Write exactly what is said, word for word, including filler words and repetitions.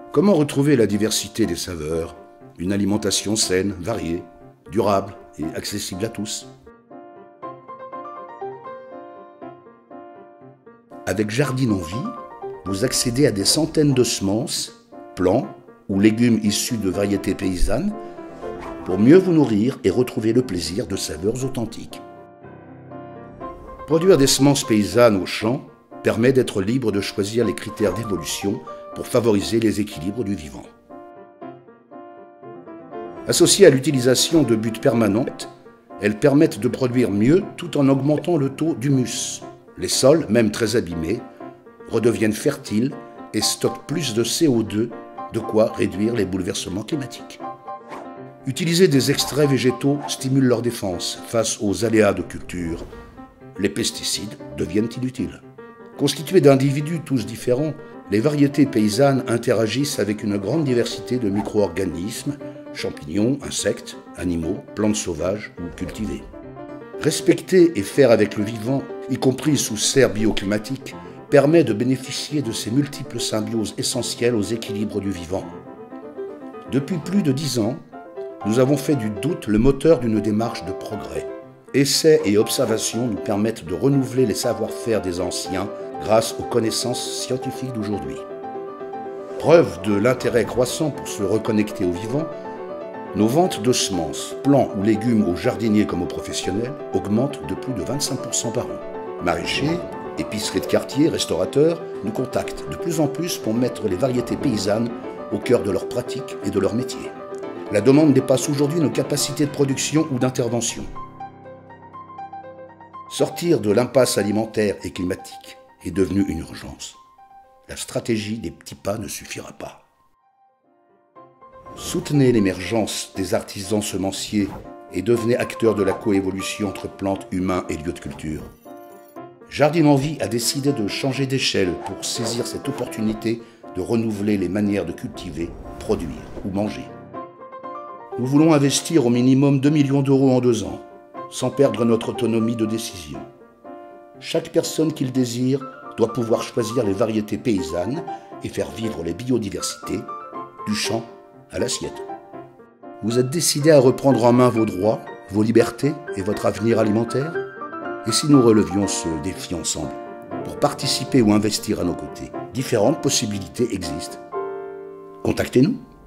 Comment retrouver la diversité des saveurs, une alimentation saine, variée, durable et accessible à tous? Avec Jardine en Vie, vous accédez à des centaines de semences, plants ou légumes issus de variétés paysannes pour mieux vous nourrir et retrouver le plaisir de saveurs authentiques. Produire des semences paysannes au champ permet d'être libre de choisir les critères d'évolution pour favoriser les équilibres du vivant. Associées à l'utilisation de buttes permanentes, elles permettent de produire mieux tout en augmentant le taux d'humus. Les sols, même très abîmés, redeviennent fertiles et stockent plus de C O deux, de quoi réduire les bouleversements climatiques. Utiliser des extraits végétaux stimule leur défense face aux aléas de culture. Les pesticides deviennent inutiles. Constituées d'individus tous différents, les variétés paysannes interagissent avec une grande diversité de micro-organismes, champignons, insectes, animaux, plantes sauvages ou cultivées. Respecter et faire avec le vivant, y compris sous serre bioclimatique, permet de bénéficier de ces multiples symbioses essentielles aux équilibres du vivant. Depuis plus de dix ans, nous avons fait du doute le moteur d'une démarche de progrès. Essais et observations nous permettent de renouveler les savoir-faire des anciens grâce aux connaissances scientifiques d'aujourd'hui. Preuve de l'intérêt croissant pour se reconnecter au vivant, nos ventes de semences, plants ou légumes aux jardiniers comme aux professionnels augmentent de plus de vingt-cinq pour cent par an. Maraîchers, épiceries de quartier, restaurateurs nous contactent de plus en plus pour mettre les variétés paysannes au cœur de leurs pratiques et de leur métier. La demande dépasse aujourd'hui nos capacités de production ou d'intervention. Sortir de l'impasse alimentaire et climatique est devenu une urgence. La stratégie des petits pas ne suffira pas. Soutenez l'émergence des artisans semenciers et devenez acteurs de la coévolution entre plantes, humains et lieux de culture. Jardine en Vie a décidé de changer d'échelle pour saisir cette opportunité de renouveler les manières de cultiver, produire ou manger. Nous voulons investir au minimum deux millions d'euros en deux ans, sans perdre notre autonomie de décision. Chaque personne qui le désire doit pouvoir choisir les variétés paysannes et faire vivre les biodiversités, du champ à l'assiette. Vous êtes décidé à reprendre en main vos droits, vos libertés et votre avenir alimentaire? Et si nous relevions ce défi ensemble? Pour participer ou investir à nos côtés, différentes possibilités existent. Contactez-nous.